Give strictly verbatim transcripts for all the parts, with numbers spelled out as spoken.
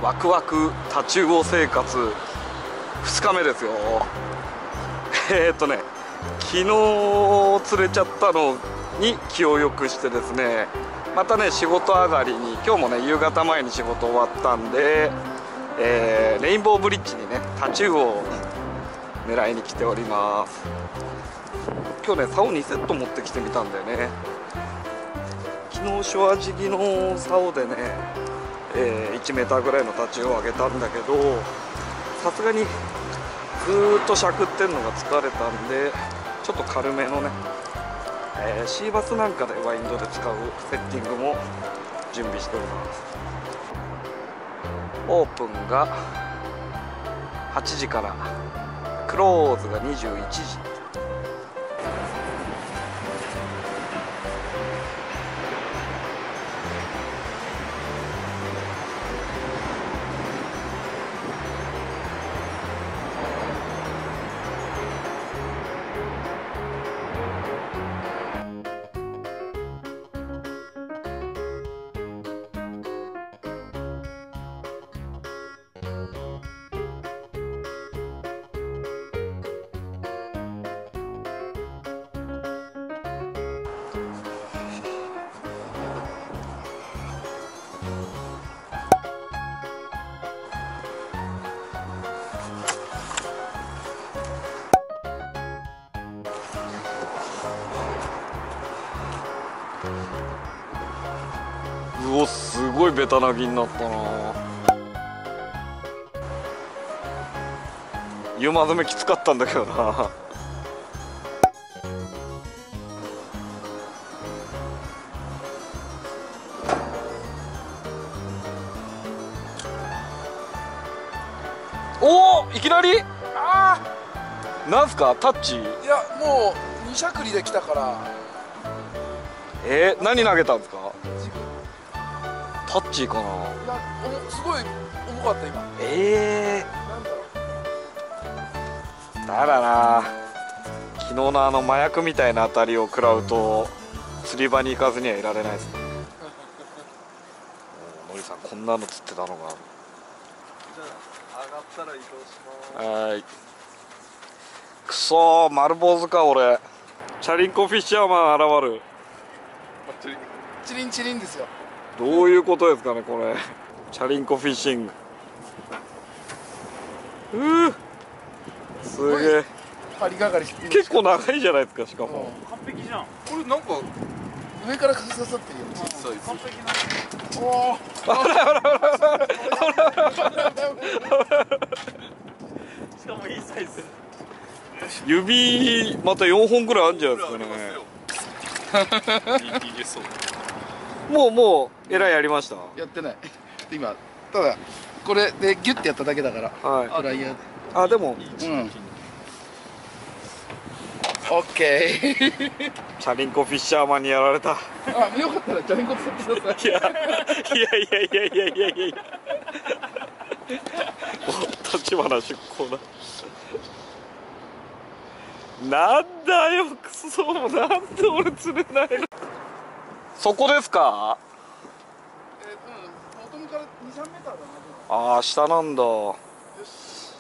ワクワクタチウオ生活ふつかめですよ。えーっとね昨日釣れちゃったのに気を良くしてですね、またね仕事上がりに今日もね夕方前に仕事終わったんで、えー、レインボーブリッジにねタチウオを狙いに来ております。今日ね竿にセット持ってきてみたんだよね。昨日ショアジギの竿でね、えー、いちメーターぐらいのタチウオをあげたんだけど、さすがにずーっとしゃくってんのが疲れたんでちょっと軽めのね、えー、シーバスなんかでワインドで使うセッティングも準備しております。オープンがはちじからクローズがにじゅういちじ。うお、すごいベタなぎになったな。ユマ詰めきつかったんだけどな。おお、いきなりあなんすかタッチ。 いやもうにしゃくりできたから。 えー、何投げたんですか。タッチーかな。 いやおすごい重かった今。 ええー、 だらな。昨日のあの麻薬みたいな当たりを食らうと釣り場に行かずにはいられないですね。のりさんこんなの釣ってたのが。じゃあ上がったら移動します。 はい。くそー、丸坊主か俺。チャリンコフィッシャーマン現る。 チリンチリンですよ。 どういうことですかねこれ。チャリンコフィッシング。うーすげえ。 針がかり結構長いじゃないですか。しかも完璧じゃん。 これなんか上から刺さってるよ。小さい完璧な。 おおしかもいいサイズ。 指またよんほんぐらいあるんじゃないですかね。 いいですそう。 もうもうえらいやりました。 やってない今。ただこれでギュッてやっただけだから。 はい。 ドライヤーで。 あでもうんオッケー。 チャリンコフィッシャーマンにやられた。 あ、よかったらチャリンコ使ってください。 いやいやいやいやいやいやいやいや。お立花出向だ。なんだよクソ、なんで俺釣れないの。そこですか。 えー、うん、ボトムからに、さんメーターだな。 ああ下なんだ。 よし。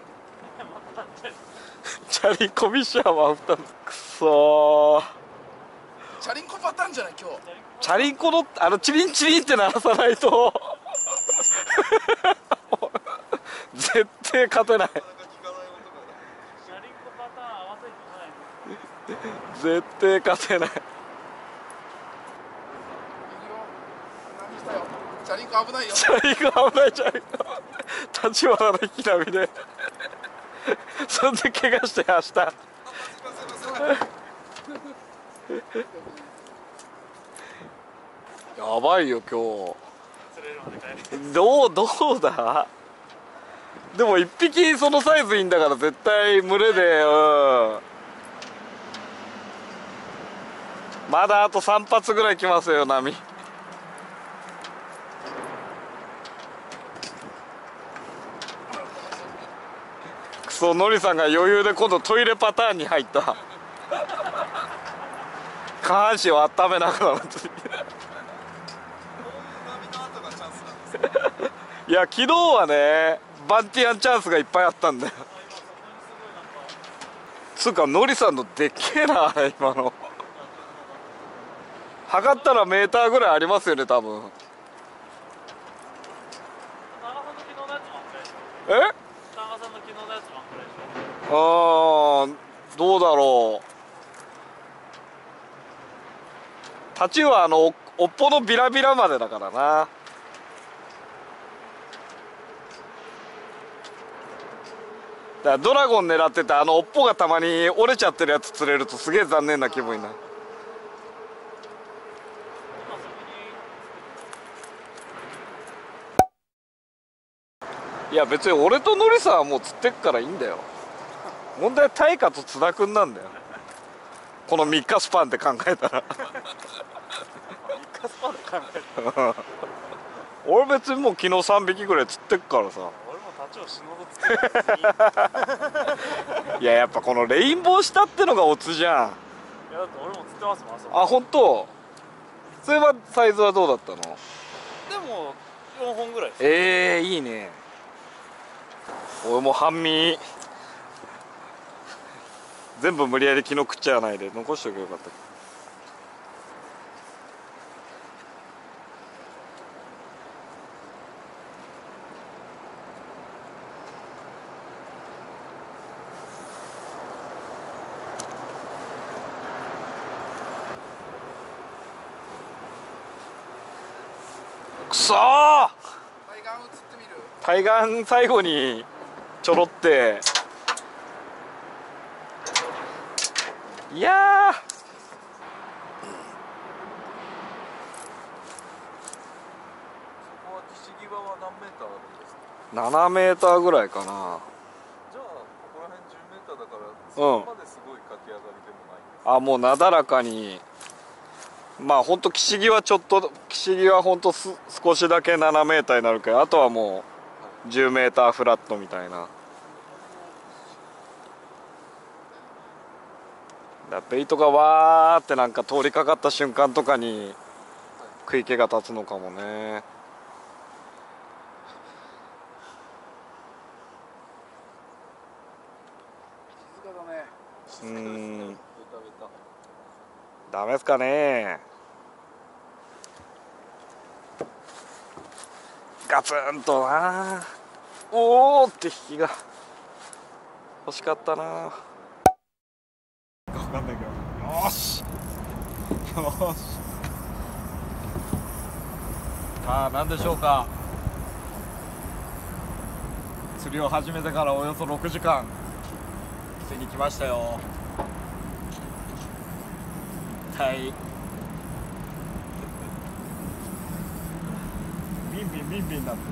チャリンコフィッシャーマンふたつ。くそー。 チャリンコパターンじゃない今日。 チャリンコのあのチリンチリンって鳴らさないと絶対勝てない。絶対勝てない。 チャリンコ危ないよ。 チャリンコ危ない。チャリンコ立花の引き波でそんで怪我して明日やばいよ今日。どうどうだ。でも一匹そのサイズいいんだから絶対群れで。うん、まだあとさん発ぐらい来ますよ波。くそ、ノリさんが余裕で今度トイレパターンに入った。下半身を温めながらいや昨日はねバンティアンチャンスがいっぱいあったんだよ。つうかノリさんのでっけえな今の。測ったらメーターぐらいありますよね多分。え？ああどうだろう。タチウオはあのおっぽのビラビラまでだからな。だからドラゴン狙っててあの尾っぽがたまに折れちゃってるやつ釣れるとすげえ残念な気分になる。いや別に俺とノリさんはもう釣ってっからいいんだよ。問題は大化と津田君なんだよ。このみっかスパンって考えたらみっかスパンで考えたら俺別にもう昨日さんびきぐらい釣ってっからさ。いややっぱこのレインボーしたってのがオツじゃん。いやだって俺も釣ってますもんあそこ。あ本当。それはサイズはどうだったの？でもよんほんぐらいです。 ええー、いいね。俺も半身全部無理やり昨日食っちゃわないで残しておけばよかった。くそー、対岸最後にちょろって、いやーななメーターぐらいかな。じゃあここら辺じゅうメーターだからそこまですごい駆け上がりでもないです、うん、あもうなだらかに。まあほんと岸際ちょっと岸際ほんとす少しだけななメーターになるけどあとはもうじゅうメーターフラットみたいな。だベイトがわーってなんか通りかかった瞬間とかに食い気が立つのかもね。うーんダメですかね。ガツンとな。おおって引きが欲しかったな。分かんないけどよーしよーし。さあ何でしょうか。釣りを始めてからおよそろくじかんついに来ましたよ。はいビンビンビンビンなって。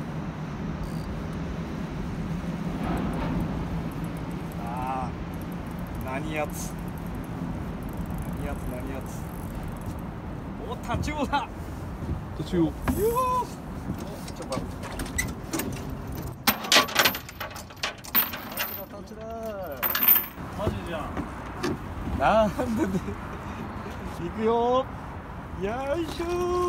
ああ何やつ何やつ何やつ。おタチウオだ。タチウオよーし。ちょっと待ってタチだマジじゃん。 なんでね行くよ。よいしょ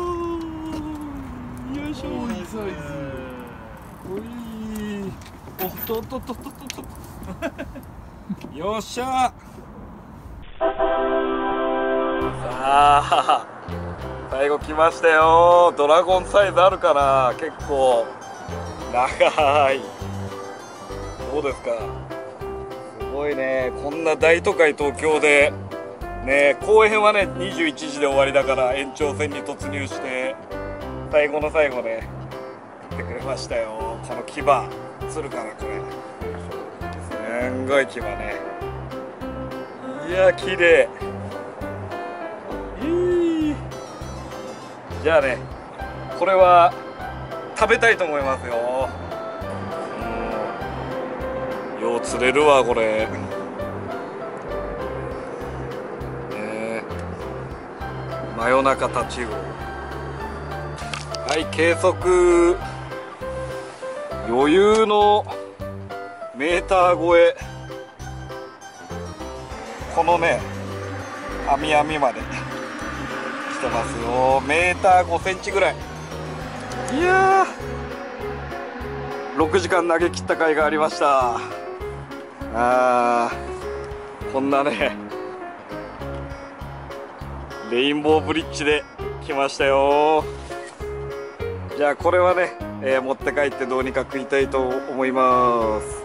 ーよいしょー。いいサイズ。おいおっとっとっとっとっとっとよっしゃ。さあ最後来ましたよ。ドラゴンサイズあるかな。結構長い。どうですか。すごいね。こんな大都会東京でね、公演はねにじゅういちじで終わりだから延長戦に突入して最後の最後ねやってくれましたよ。この牙釣るかなこれ。すんごい牙ね。いや綺麗。いい。じゃあねこれは食べたいと思いますよ。うんよう釣れるわこれ。真夜中タチウオ。はい計測余裕のメーター超え。このね網網まで来てますよ。メーターごセンチぐらい。いやろくじかん投げ切った甲斐がありました。あー、こんなねレインボーブリッジで来ましたよ。じゃあこれはね、えー持って帰ってどうにか食いたいと思います。